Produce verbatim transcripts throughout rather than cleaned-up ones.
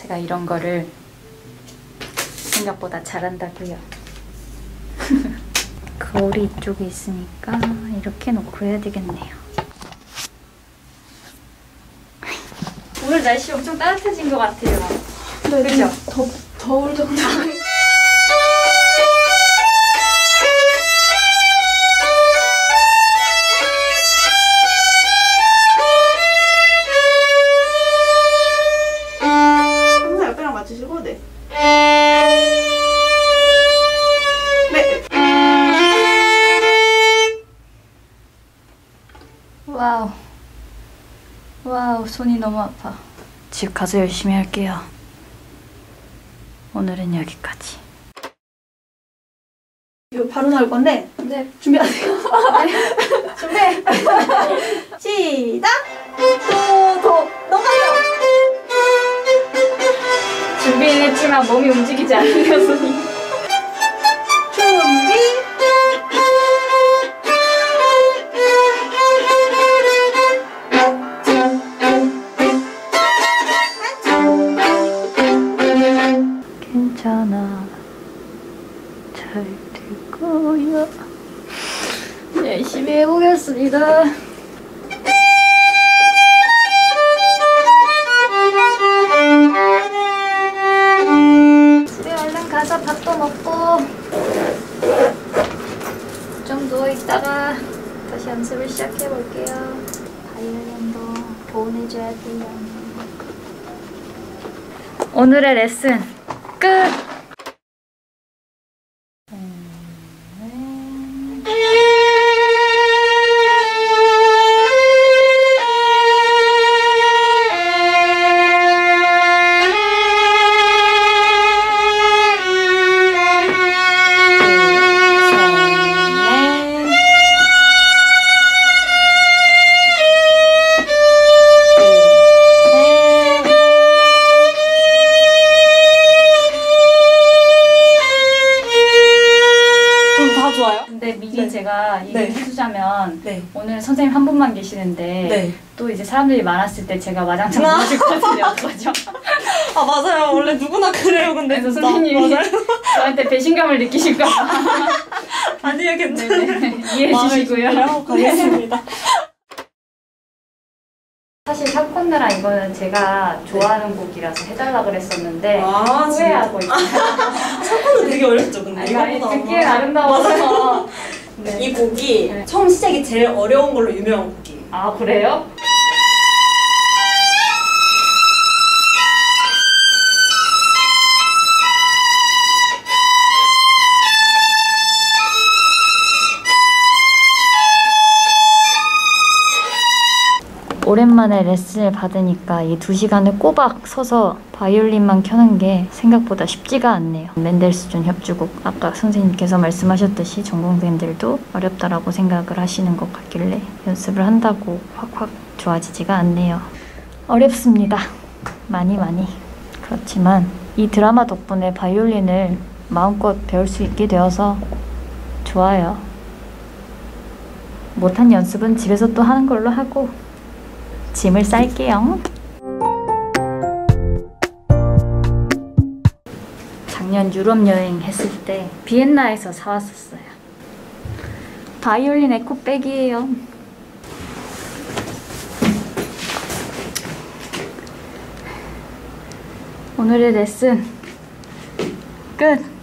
제가 이런 거를 생각보다 잘한다고요. 거울이 이쪽에 있으니까 이렇게 놓고 해야 되겠네요. 오늘 날씨 엄청 따뜻해진 것 같아요. 네, 그죠? 더, 더울 정도. 항상 옆에랑 맞추시고, 네. 네. 와우. 와우, 손이 너무 아파. 집 가서 열심히 할게요. 오늘은 여기까지. 이거 바로 나올 건데, 네. 준비하세요. 네. 준비! 시작! 또, 더, 넘어가요! 준비는 했지만 몸이 움직이지 않네요, 손이. 준비! 괜찮아. 잘 될 거야. 열심히 해보겠습니다. 집에 얼른 가서 밥도 먹고 좀 누워있다가 다시 연습을 시작해볼게요. 바이올린도 보온해줘야 돼요. 오늘의 레슨 끝! 근데 미리 네. 제가 얘기를 네. 해주자면 네. 오늘 선생님 한 분만 계시는데 네. 또 이제 사람들이 많았을 때 제가 와장창 무너질 것 같은데 어떡하죠? 아 맞아요. 원래 누구나 그래요. 근데 그래서 선생님이 맞아요. 저한테 배신감을 느끼실까 봐 아니요 괜찮아요. 이해해 주시고요. 가겠습니다. 사실 샤콘느라 이거는 제가 좋아하는 곡이라서 해달라고 그랬었는데 아, 후회하고 있어요. 샤콘은 되게 어렵죠 근데 아니, 듣기엔 아름다워서 네. 이 곡이 네. 처음 시작이 제일 어려운 걸로 유명한 곡이에요. 아 그래요? 오랜만에 레슨을 받으니까 이 두 시간을 꼬박 서서 바이올린만 켜는 게 생각보다 쉽지가 않네요. 멘델스존 협주곡, 아까 선생님께서 말씀하셨듯이 전공생들도 어렵다라고 생각을 하시는 것 같길래 연습을 한다고 확확 좋아지지가 않네요. 어렵습니다. 많이 많이. 그렇지만 이 드라마 덕분에 바이올린을 마음껏 배울 수 있게 되어서 좋아요. 못한 연습은 집에서 또 하는 걸로 하고 짐을 쌀게요. 작년 유럽 여행 했을 때 비엔나에서 사왔었어요. 바이올린 에코백이에요. 오늘의 레슨 끝!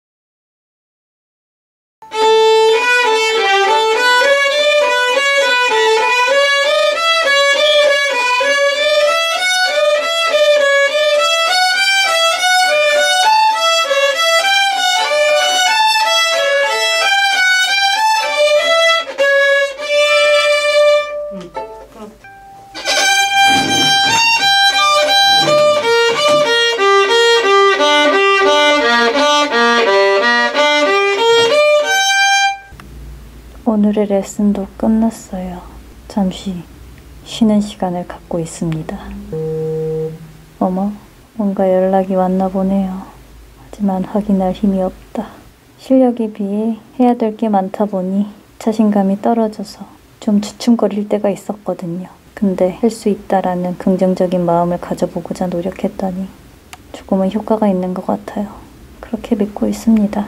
오늘의 레슨도 끝났어요. 잠시 쉬는 시간을 갖고 있습니다. 어머, 뭔가 연락이 왔나 보네요. 하지만 확인할 힘이 없다. 실력에 비해 해야 될 게 많다 보니 자신감이 떨어져서 좀 주춤거릴 때가 있었거든요. 근데 할 수 있다라는 긍정적인 마음을 가져보고자 노력했더니 조금은 효과가 있는 것 같아요. 그렇게 믿고 있습니다.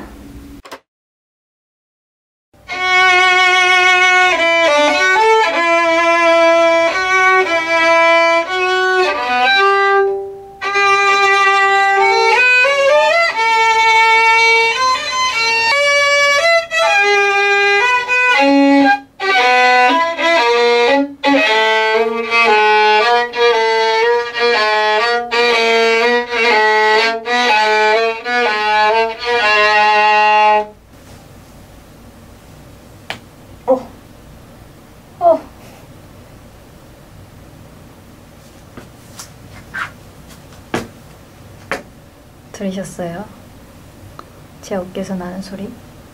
들으셨어요? 제 어깨에서 나는 소리?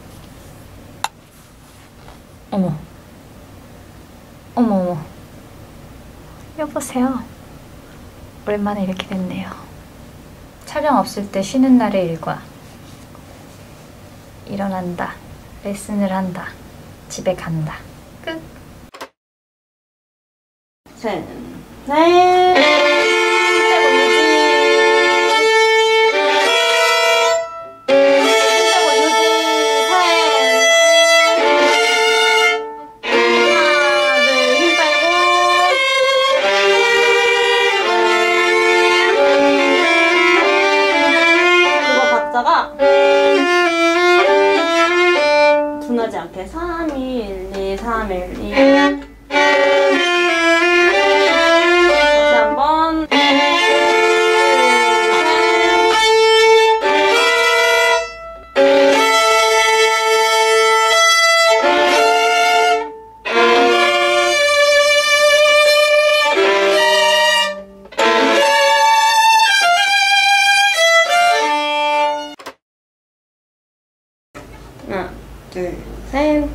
어머 어머 어머 여보세요. 오랜만에 이렇게 됐네요. 촬영 없을 때 쉬는 날의 일과 일어난다, 레슨을 한다, 집에 간다. 끝. 셋, 넷. 둔하지 않게 삼, 이, 일, 이, 삼, 일, 이. 다시 한번. 하나, 둘, 셋.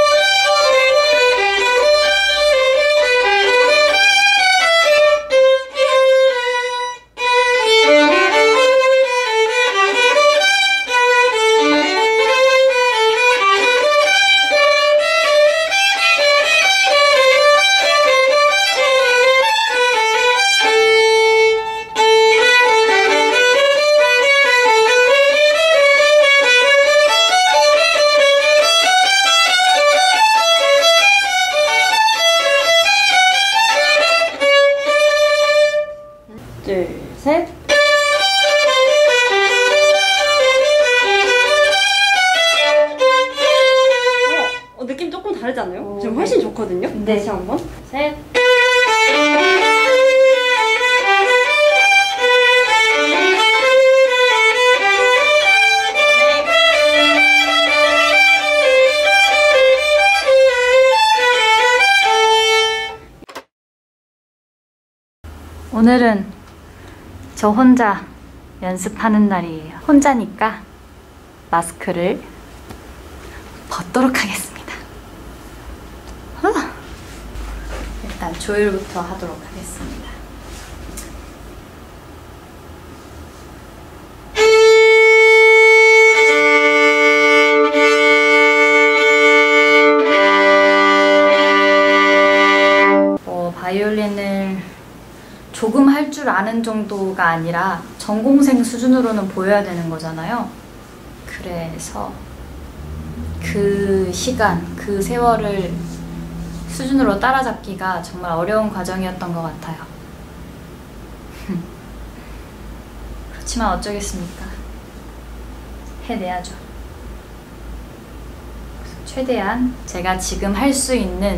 둘, 셋. 어, 어, 느낌 조금 다르지 않아요? 오, 지금 훨씬 좋거든요? 네. 다시 한번. 셋. 오늘은 저 혼자 연습하는 날이에요. 혼자니까 마스크를 벗도록 하겠습니다. 후. 일단 조율부터 하도록 하겠습니다. 어, 바이올린을 조금 할 줄 아는 정도가 아니라 전공생 수준으로는 보여야 되는 거잖아요. 그래서 그 시간, 그 세월을 수준으로 따라잡기가 정말 어려운 과정이었던 것 같아요. 그렇지만 어쩌겠습니까? 해내야죠. 최대한 제가 지금 할 수 있는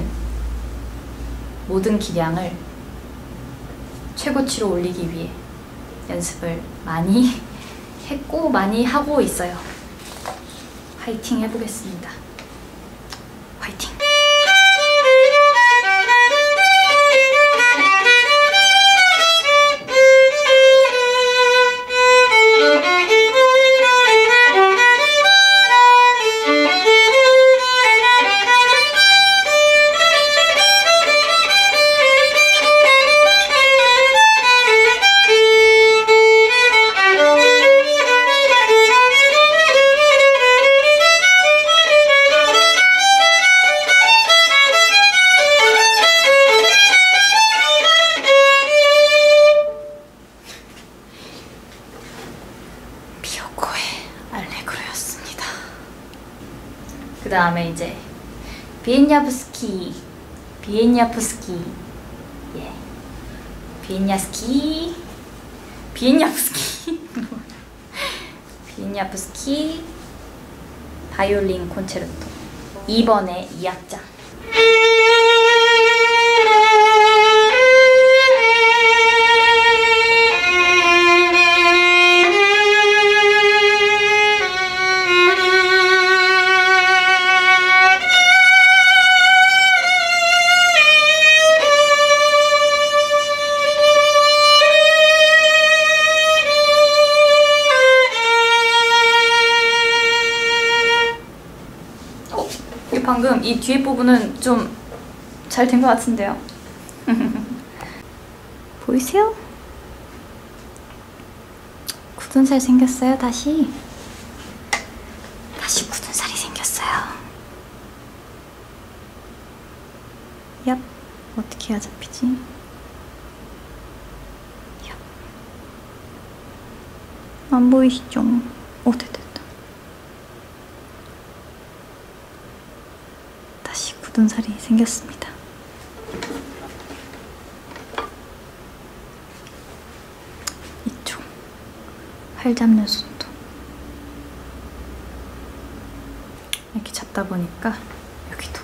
모든 기량을 최고치로 올리기 위해 연습을 많이 했고 많이 하고 있어요. 화이팅 해보겠습니다. 화이팅! 그 다음에 이제 비엔야프스키, 비엔야프스키, 예, 비엔야스키, 비엔야프스키, 비엔야프스키 바이올린 콘체르토 이 번의 이 악장. 방금 이 뒤에 부분은 좀 잘 된 것 같은데요. 보이세요? 굳은 살 생겼어요. 다시 다시 굳은 살이 생겼어요. 얍. 어떻게 해야 잡히지? 얍. 안 보이시죠? 오, 됐다 됐다. 다시 굳은 살이 생겼습니다. 이쪽 팔 잡는 손도 이렇게 잡다 보니까 여기도.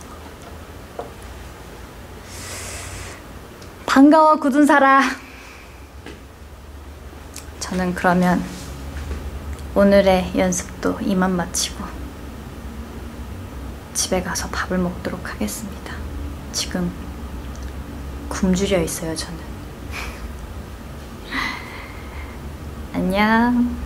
반가워 굳은 살아. 저는 그러면 오늘의 연습도 이만 마치고 집에 가서 밥을 먹도록 하겠습니다. 지금 굶주려 있어요, 저는. 안녕.